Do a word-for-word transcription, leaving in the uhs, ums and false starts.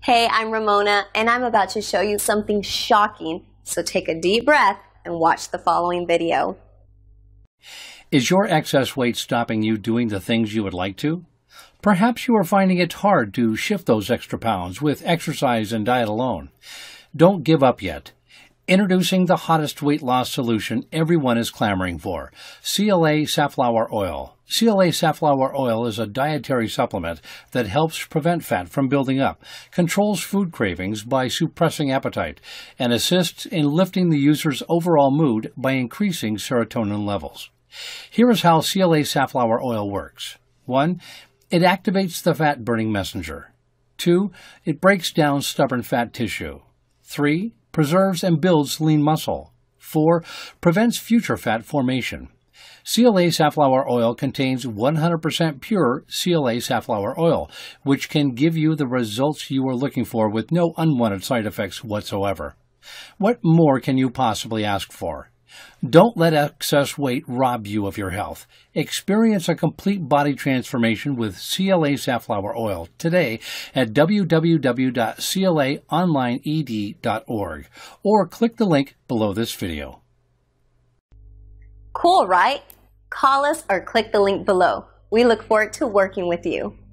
Hey, I'm Ramona, and I'm about to show you something shocking, so take a deep breath and watch the following video. Is your excess weight stopping you doing the things you would like to? Perhaps you are finding it hard to shift those extra pounds with exercise and diet alone. Don't give up yet. Introducing the hottest weight loss solution everyone is clamoring for, C L A Safflower Oil. C L A Safflower Oil is a dietary supplement that helps prevent fat from building up, controls food cravings by suppressing appetite, and assists in lifting the user's overall mood by increasing serotonin levels. Here is how C L A Safflower Oil works. one. It activates the fat-burning messenger. two. It breaks down stubborn fat tissue. three. Preserves and builds lean muscle. four. Prevents future fat formation. C L A Safflower Oil contains one hundred percent pure C L A Safflower Oil, which can give you the results you are looking for with no unwanted side effects whatsoever. What more can you possibly ask for? Don't let excess weight rob you of your health. Experience a complete body transformation with C L A Safflower Oil today at w w w dot c l a online e d dot org or click the link below this video. Cool, right? Call us or click the link below. We look forward to working with you.